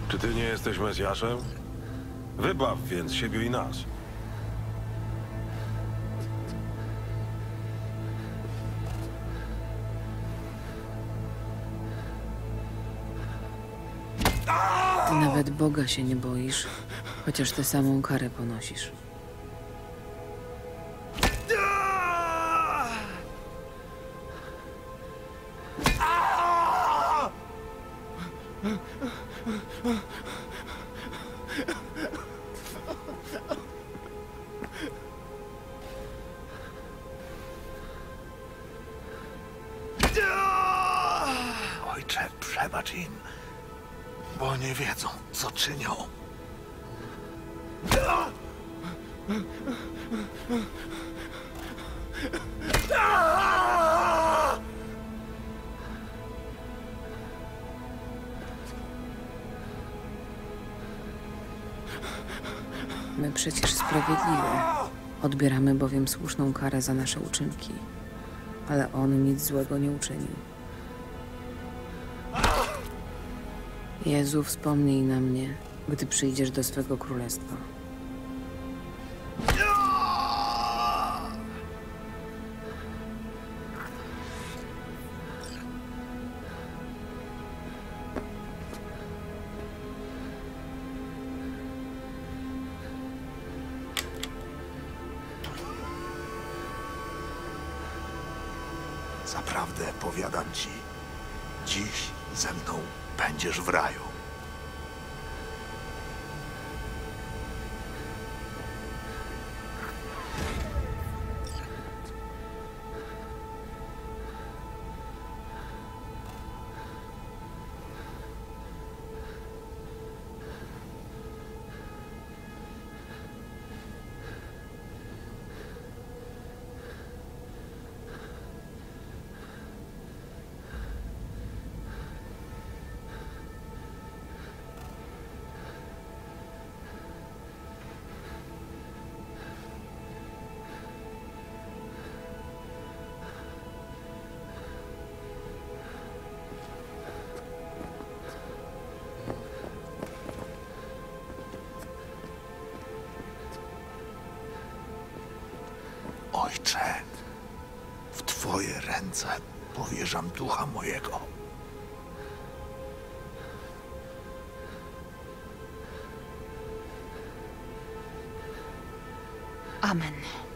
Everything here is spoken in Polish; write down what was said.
Czy ty nie jesteś Mesjaszem? Wybaw więc siebie i nas. Nawet Boga się nie boisz, chociaż tę samą karę ponosisz. Ojcze, przebacz im, bo nie wiedzą, co czynią. My przecież sprawiedliwe. Odbieramy bowiem słuszną karę za nasze uczynki. Ale on nic złego nie uczynił. Jezu, wspomnij na mnie, gdy przyjdziesz do swego królestwa. Zaprawdę powiadam ci, dziś ze mną będziesz w raju. Ojcze, w Twoje ręce powierzam ducha mojego. Amen.